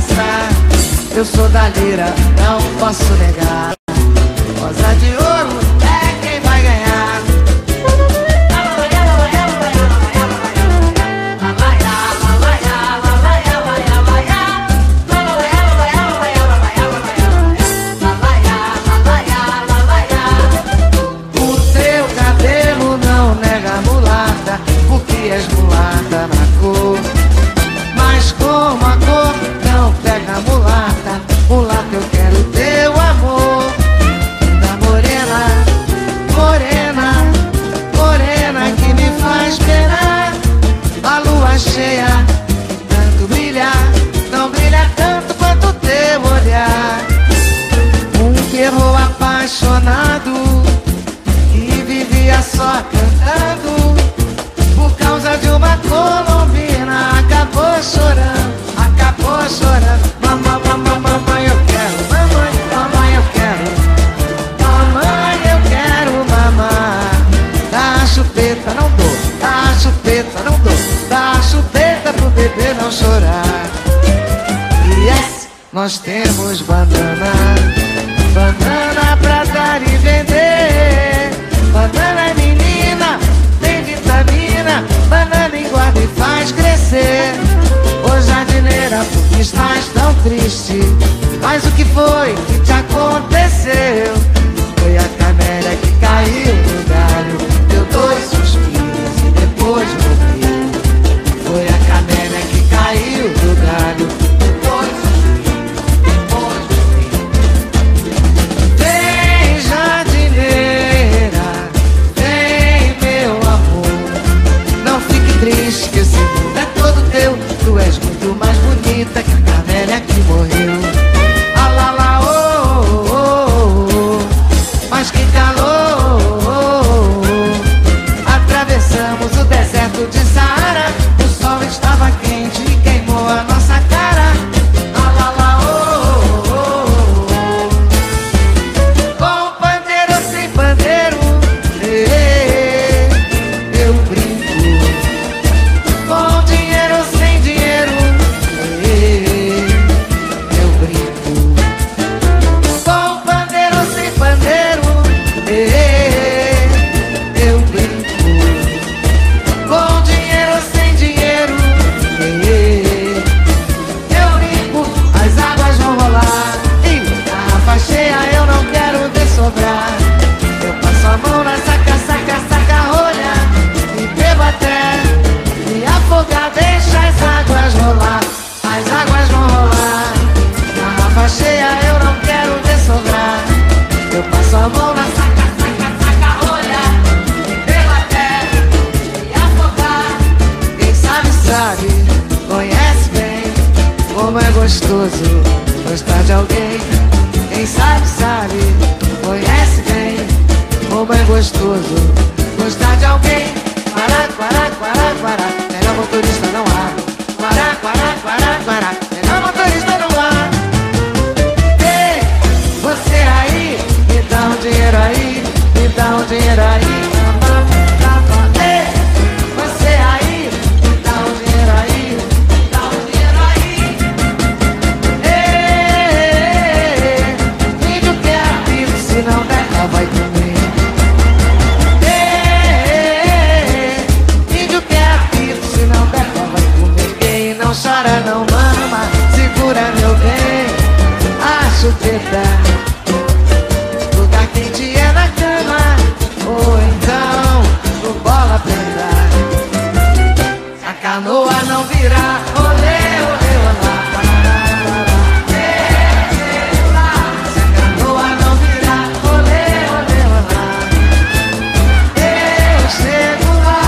dançar. Eu sou da lira, não posso negar. Rosa de ouro é quem vai ganhar. O teu cabelo não nega mulata, porque és mulata na cor. Mas como a cor não pega mulata, mulata eu quero teu amor. Da morena, morena, morena que me faz penar. A lua cheia, tanto brilha, não brilha tanto quanto teu olhar. Um perro apaixonado que vivia só cantando, por causa de uma colombina, acabou chorando, acabou chorando. Mamãe, mamãe, eu quero, mamãe, mamãe, eu quero, mamãe, eu quero mamar. Dá a chupeta, não dou, dá a chupeta, não dou, dá a chupeta pro bebê não chorar. Yes, nós temos banana, banana pra dar e vender. Banana é menina, tem vitamina, banana engorda e faz crescer. Ô jardineira, por que estás tão triste? Mas o que foi que te aconteceu? Foi a camélia que caiu no galho, deu 2 suspiros e depois morreu. Foi a camélia que caiu do galho, deu 2 suspiros e depois morreu. Vem jardineira, vem meu amor, não fique triste que esse mundo é todo teu. Tu és muito mais bonita que a camélia que morreu. Ah lá lá, oh, oh, oh, oh. Mas que calor, oh, oh, oh. Atravessamos o deserto de Saara, o sol estava quente e queimou a nossa cara. Ah lá lá, oh, oh, oh, oh. Com pandeiro ou sem pandeiro, eu brinco. Com dinheiro ou sem dinheiro, eu brinco. Com pandeiro ou sem pandeiro, eu brinco. Com dinheiro ou sem dinheiro, eu brinco. As águas vão rolar e garrafa cheia eu não quero ver sobrar. Eu passo a mão na saca, saca, saca rolha e bebo até me afogar, deixa as águas rolar. As águas vão rolar, garrafa cheia eu não quero ver sobrar. Eu passo a mão na saca, saca, saca rolha e bebo até me afogar. Quem sabe sabe, conhece bem como é gostoso gostar de alguém. Quem sabe sabe, conhece bem como é gostoso gostar de alguém. Guará, guará, guará, guará, melhor motorista não há. Guará, guará, guará, guará, melhor motorista não há. Ei, você aí, me dá um dinheiro aí, me dá um dinheiro aí. Ei, você aí, me dá um dinheiro aí, me dá um dinheiro aí. Ei, índio quer amigo, se não der, ela vai comer. Chora, não mama, segura meu bem a chupeta. Lugar quente é na cama, ou então no bola prenda. A canoa não virá, olê, olê, olá. Se a canoa não virá, olê, olê, olá. Eu chego lá.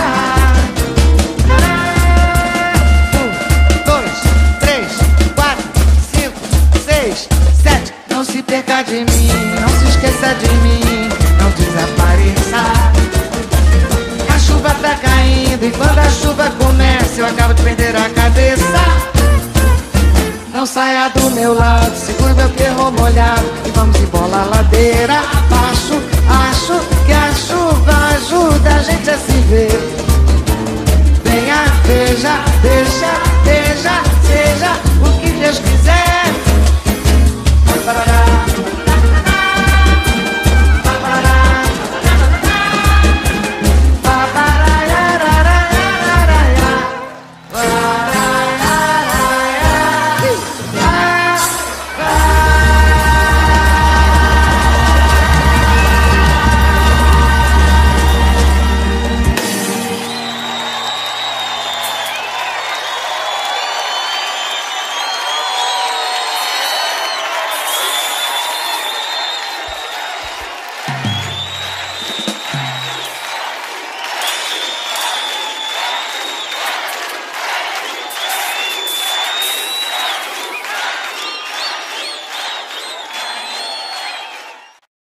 Não se perca de mim, não se esqueça de mim, não desapareça. A chuva tá caindo e quando a chuva começa eu acabo de perder a cabeça. Não saia do meu lado, segure meu perro molhado e vamos embora a ladeira abaixo. Acho que a chuva ajuda a gente a se ver.